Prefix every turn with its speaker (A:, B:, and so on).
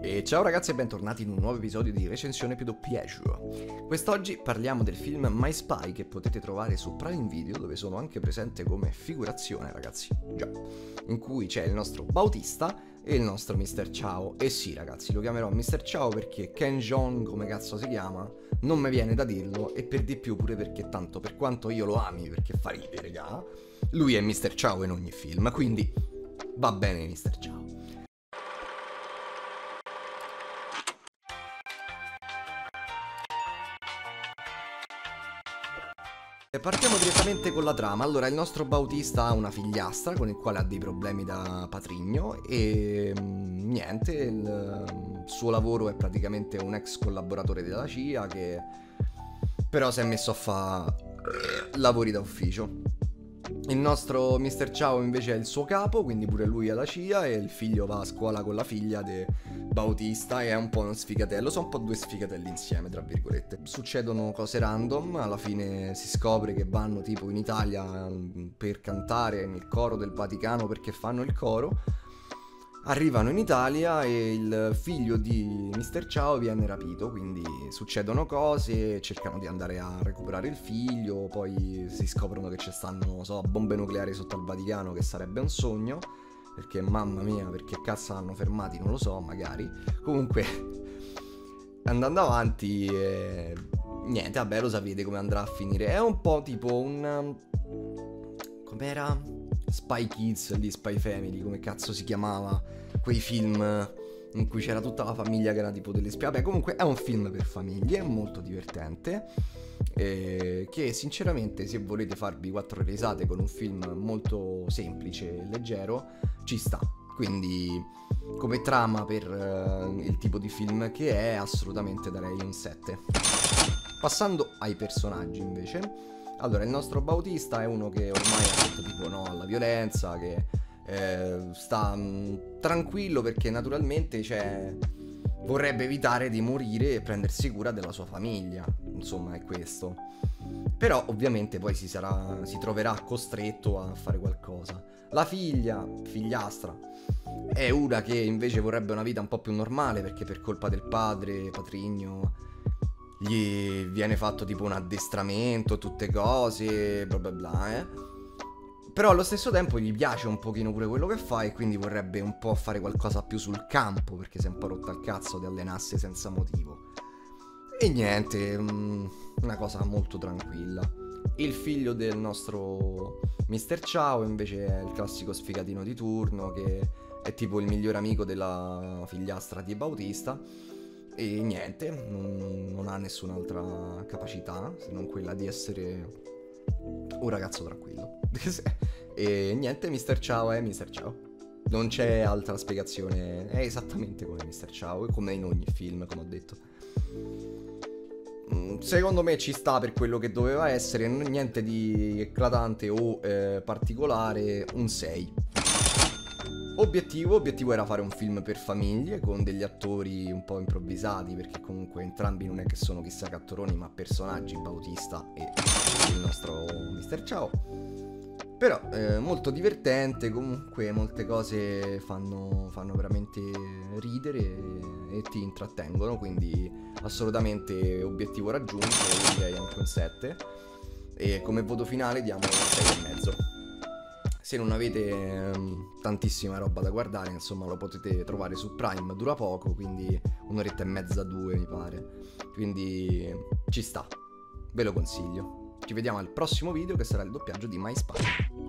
A: E ciao ragazzi e bentornati in un nuovo episodio di Recensione più Pleasure. Quest'oggi parliamo del film My Spy che potete trovare su Prime Video, dove sono anche presente come figurazione, ragazzi. Già. In cui c'è il nostro Bautista e il nostro Mr. Ciao. E sì ragazzi, lo chiamerò Mr. Ciao perché Ken Jeong, come cazzo si chiama, non mi viene da dirlo, e per di più pure perché tanto per quanto io lo ami perché fa ridere, raga, lui è Mr. Ciao in ogni film, quindi va bene Mr. Ciao. Partiamo direttamente con la trama. Allora, il nostro Bautista ha una figliastra con il quale ha dei problemi da patrigno e niente, il suo lavoro è praticamente un ex collaboratore della CIA che però si è messo a fare lavori da ufficio. Il nostro Mr. Ciao invece è il suo capo, quindi pure lui è la CIA, e il figlio va a scuola con la figlia di Bautista e è un po' uno sfigatello. Sono un po' due sfigatelli insieme, tra virgolette. Succedono cose random, alla fine si scopre che vanno tipo in Italia per cantare nel coro del Vaticano perché fanno il coro. Arrivano in Italia e il figlio di Mr. Ciao viene rapito, quindi succedono cose, cercano di andare a recuperare il figlio, poi si scoprono che ci stanno, non so, bombe nucleari sotto al Vaticano, che sarebbe un sogno, perché mamma mia, perché cazzo hanno fermati, non lo so, magari. Comunque, andando avanti, niente, vabbè, lo sapete come andrà a finire. È un po' tipo un... com'era? Spy Kids, lì, Spy Family, come cazzo si chiamava, quei film in cui c'era tutta la famiglia che era tipo delle spie. Vabbè, comunque è un film per famiglie, molto divertente, che sinceramente, se volete farvi 4 risate con un film molto semplice e leggero, ci sta. Quindi come trama per il tipo di film che è, assolutamente darei un 7. Passando ai personaggi invece, allora, il nostro Bautista è uno che ormai ha detto tipo no alla violenza, che sta tranquillo perché naturalmente vorrebbe evitare di morire e prendersi cura della sua famiglia, insomma è questo. Però ovviamente poi si troverà costretto a fare qualcosa. La figliastra, è una che invece vorrebbe una vita un po' più normale perché per colpa del padre, patrigno, gli viene fatto tipo un addestramento, tutte cose, bla bla bla, Però allo stesso tempo gli piace un pochino pure quello che fa e quindi vorrebbe un po' fare qualcosa più sul campo perché si è un po' rotta il cazzo di allenarsi senza motivo. E niente, una cosa molto tranquilla. Il figlio del nostro Mr. Ciao invece è il classico sfigatino di turno che è tipo il miglior amico della figliastra di Bautista. E niente, non ha nessun'altra capacità se non quella di essere un ragazzo tranquillo. E niente, Mr. Ciao è Mr. Ciao. Non c'è altra spiegazione, è esattamente come Mr. Ciao, come in ogni film, come ho detto. Secondo me ci sta per quello che doveva essere, niente di eclatante o particolare, un 6. Obiettivo era fare un film per famiglie con degli attori un po' improvvisati, perché comunque entrambi non è che sono chissà che attoroni, ma personaggi, Bautista e il nostro Mr. Ciao. Però molto divertente, comunque molte cose fanno veramente ridere e ti intrattengono, quindi assolutamente obiettivo raggiunto, direi anche un 7. E come voto finale diamo un 6,5. Se non avete tantissima roba da guardare, insomma, lo potete trovare su Prime, dura poco, quindi un'oretta e mezza, 2 mi pare. Quindi ci sta, ve lo consiglio. Ci vediamo al prossimo video che sarà il doppiaggio di My Spy.